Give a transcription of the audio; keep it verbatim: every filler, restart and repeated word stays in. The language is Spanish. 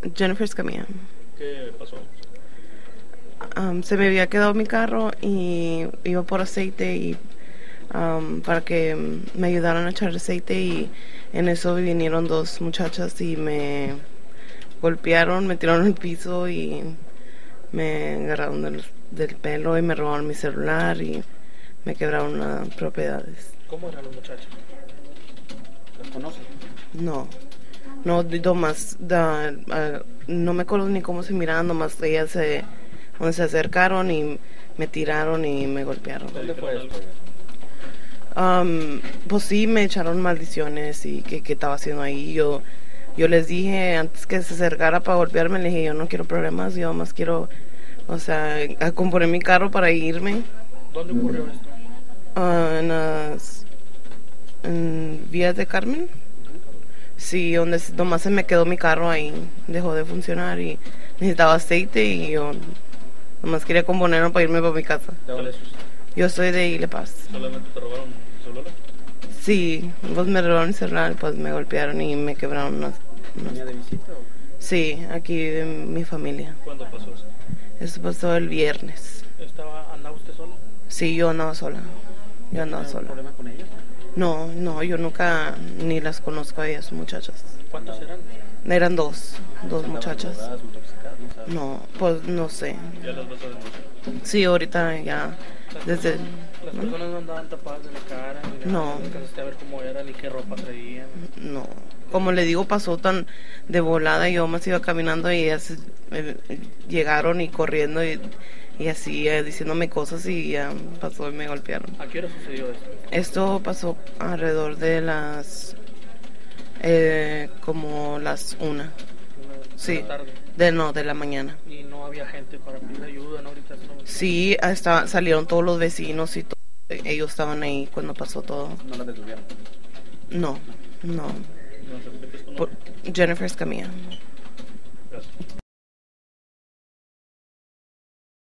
Jennifer Escamilla. ¿Qué pasó? Um, se me había quedado mi carro y iba por aceite y um, para que um, me ayudaran a echar aceite, y en eso vinieron dos muchachas y me golpearon, me tiraron al piso y me agarraron del, del pelo y me robaron mi celular y me quebraron las propiedades. ¿Cómo eran los muchachos? ¿Los conoces? No, no, nomás, da, uh, no me acuerdo ni cómo se miraban, nomás ellas se, donde se acercaron y me tiraron y me golpearon. ¿Dónde fue esto? Um, pues sí, me echaron maldiciones y que, que estaba haciendo ahí. Yo, yo les dije antes que se acercara para golpearme, le dije, yo no quiero problemas, yo más quiero, o sea, a componer mi carro para irme. ¿Dónde ocurrió esto? Uh, en las en Vías de Carmen. Sí, donde nomás se me quedó mi carro ahí, dejó de funcionar y necesitaba aceite y yo nomás quería componerlo para irme para mi casa. ¿De dónde es usted? Yo soy de Ile Paz. ¿Solamente te robaron el celular? Sí, pues me robaron el celular, pues me golpearon y me quebraron unas... unas... ¿Venía de visita o...? Sí, aquí vive mi familia. ¿Cuándo pasó eso? Eso pasó el viernes. ¿Estaba, andaba usted sola? Sí, yo andaba sola. Yo andaba sola. ¿Tenía algún problema con ellas? No, no, yo nunca ni las conozco a ellas, muchachas. ¿Cuántos eran? Eran dos, dos ¿Andaban muchachas. drogadas, intoxicadas? No sabes. No, pues no sé. ¿Ya las vas a denunciar? Sí, ahorita ya, Las desde... personas- Las personas no andaban tapadas de la cara, ni nada, No. no alcanzaste a ver cómo eran, ni qué ropa traían. No, como le digo, pasó tan de volada, yo más iba caminando y ellas eh, llegaron y corriendo y, y así eh, diciéndome cosas y ya pasó y me golpearon. ¿A qué hora sucedió esto? Esto pasó alrededor de las, eh, como las una, Una, sí, una tarde. de no, de la mañana. Y no había gente para pedir ayuda, ¿no? Ahorita no. Sí, hasta salieron todos los vecinos y todo, ellos estaban ahí cuando pasó todo. No las detuvieron. No, no, No sé qué es tu Por- nombre. Jennifer Escamilla.